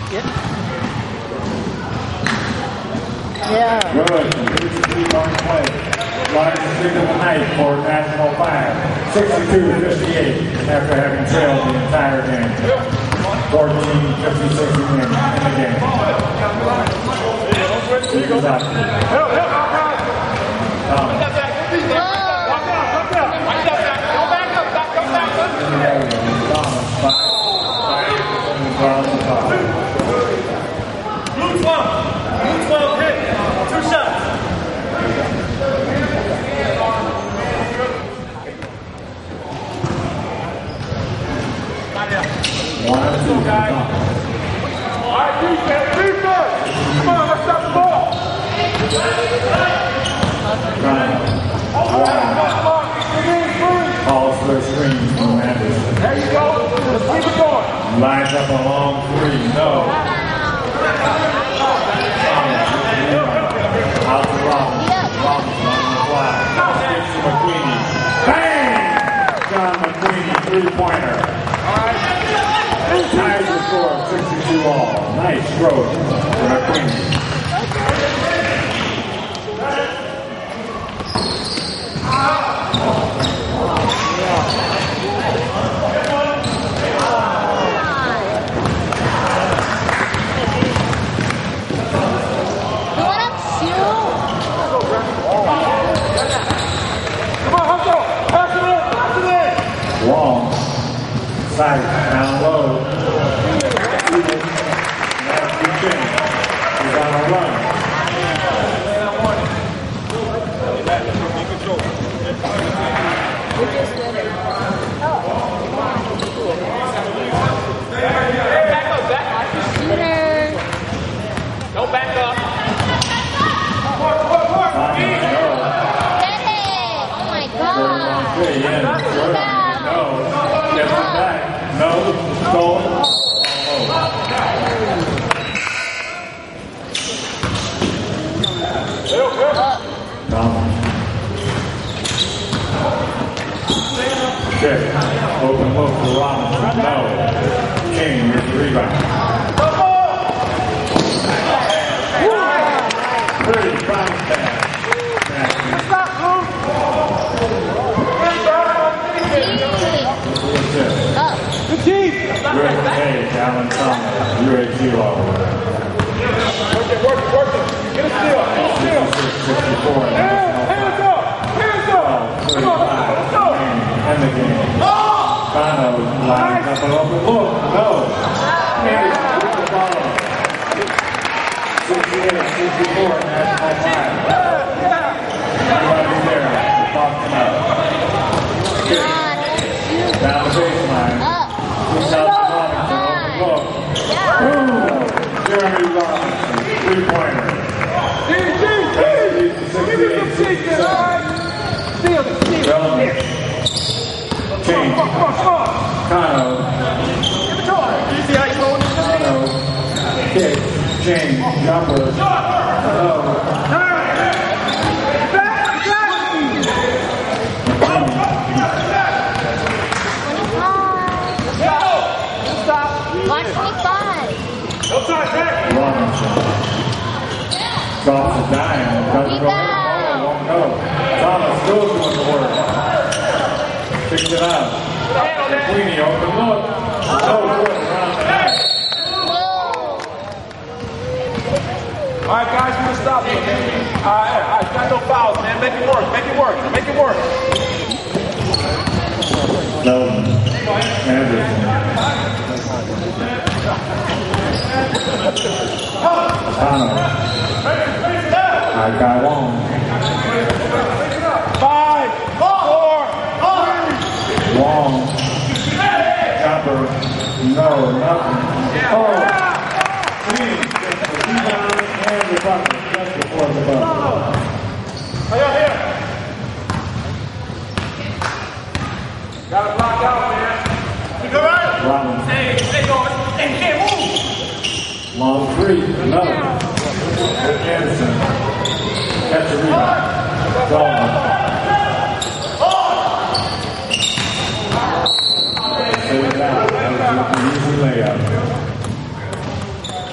Yeah. Good. 3-point play. Largest lead of the night for national flag. 62-58 after having trailed the entire game. 14-56 in the game. Blue 12 hit. 2 shots. One and two, guys. All right, defense. Come on, let's stop the ball. Calls for a screen from Anderson. There you go. Let's keep it going. Lines up a long three. No. Out to Robinson. Robinson on the fly. Gives to McQueenie. Bang! John McQueenie, three-pointer. Ties the score, 62 all. Nice stroke for McQueenie. Long. Sight, down low. He's on a run. No back up. Oh my God. No. Gets it back. No. Going. Check. Open look for Robinson. No. King with the rebound. Pretty promise pass. Good team. Rick Hayes, Alan Thomas, UAQ all over. Work it. Get a steal. 64. Hands up. Come on, let's go. End the game. Bono lines up an open look. No. Hayes with the ball. 68-64 national flag. Everybody's there. The clock's out. Down the baseline. Push out to Robinson. Open look. Jeremy Robinson. Three-pointer. Change. Kano. Kick. Change. Jumper. Robinson. Drops a dime. Doesn't go in. Oh, won't go. Thomas still doing the work. Picks it up. McQueenie open look. No good around the net. All right, guys, we're going to stop here, man. All right, got no fouls, man. Make it work. No. Anderson. I got one. 5, 4, 3. Long. Jumper. No, nothing. Oh. Please. Rebound and the bucket. Just before the bucket. Here. Got to block out, man. You go right? Robinson. Hey, going. Hey, can't move. Long three. Another. Anderson. Catch the rebound. Dolman. Save it out. That was an easy layup.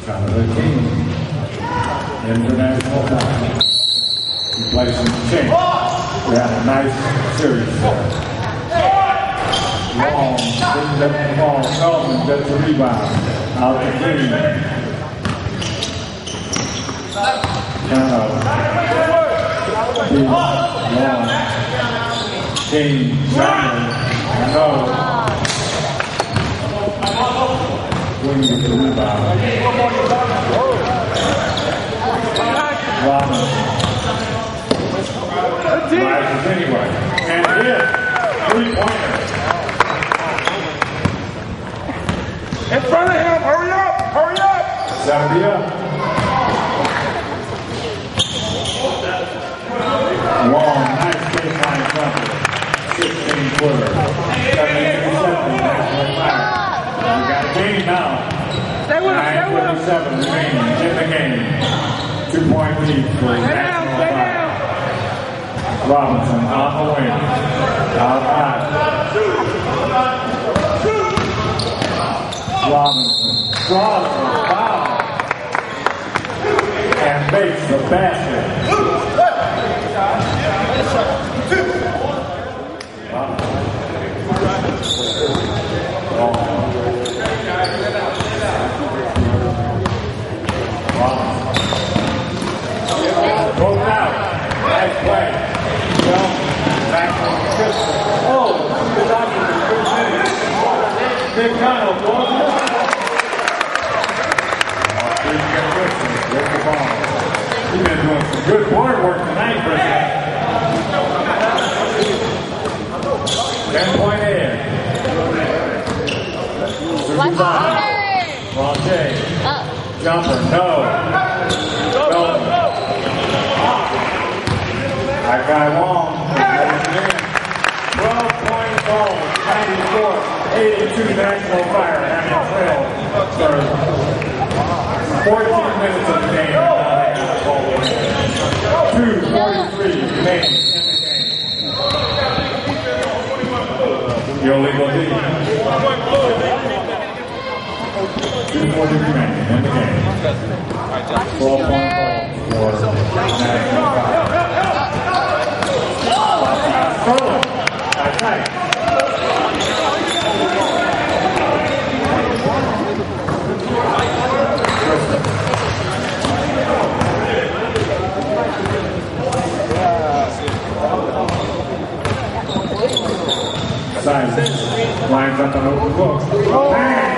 International time. He plays some change. We had a nice series there. Long, didn't get the ball. Feldman gets the rebound. Out the game. Long. King, Chandler, Manoa. Wing gets the rebound. Robinson. Rises anyway. And hit. Three-pointer. In front of him. Hurry up. Hurry up. It's gotta be up. Long, nice baseline jumper. 16-footer. 7-7. We got a game now. 9:37 remaining in the game. 2-point lead for National Fire. Robinson on the wing. Out high. Robinson draws the foul and makes the basket. Both out. Nice play. Back on the pistol. Oh, good opportunity. Big Connell. With the ball. He's been doing some good board work tonight, Christian. 10-point ahead. Roger. Jumper, no. That guy Long. 12 points home. 94-82 National Fire. And trail. 14 minutes of the game. 2:43 remaining in the game. Your legal lead. 2:40 remaining in the game. 12-point ball for National Fire. That's tight. Lines up an open book. Bang!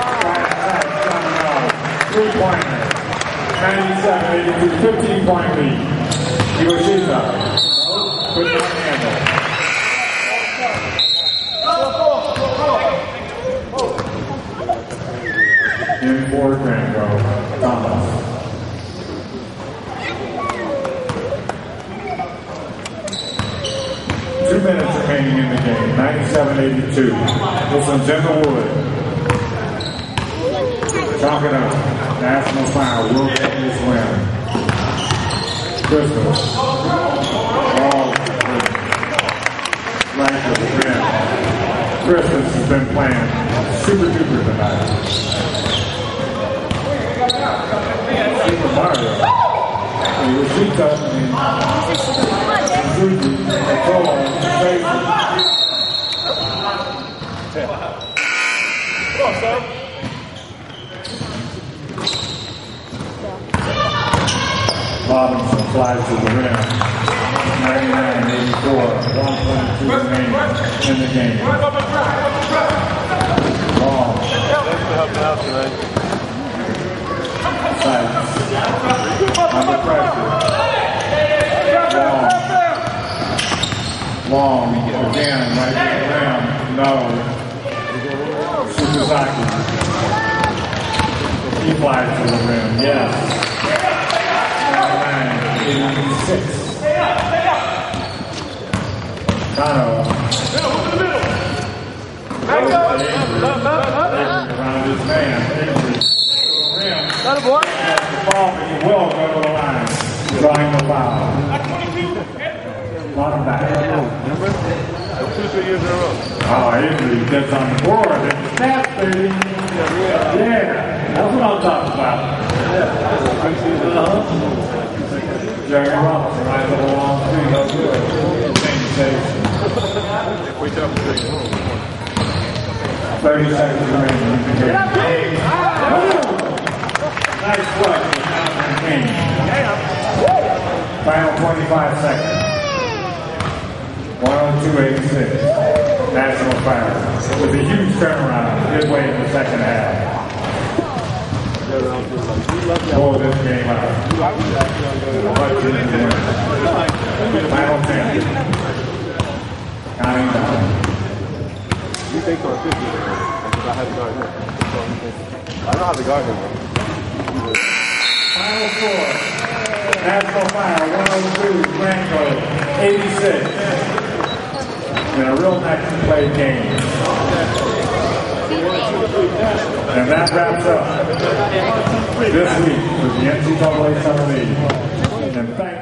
Three-pointer. 97-82, 15-point lead. Iwashita. Put it on handle. In for Grantco. Thomas. Two minutes remaining in the game. 97-82. This one's in the wood. Chalk it up. National Fire will get this win. Christmas. All right to the rim. Christmas has been playing super duper tonight. Super Mario. Iwashita and Suzuki control on the faces. Come on, sir. Robinson flies to the rim. 99-84. 1:22 remaining in the game. Long. Sides. Under pressure. Long again, right to the rim. No. Sukazaki. He flies to the rim. Yes. 86. Kano. Around his man. Rim. The ball, but he will go to the line. Drawing the foul. Bottom back. Remember? 2-3 years in a row. Oh, Avery gets on the board. It's snap, baby. Yeah. That's what I'm talking about. Jerry Robinson, right little long street, no good. Change safe. 30 seconds remaining. Nice play. Final 25 seconds. 102.86. National foul. With a huge turnaround midway in the second half. Blow this game out. Final 10. Counting down. You think on 50 because I have to guard him. I know how to guard him. Final score. National foul 102. Grantco 86. In a real next play game. And that wraps up this week with the NCAA Summer League. And thank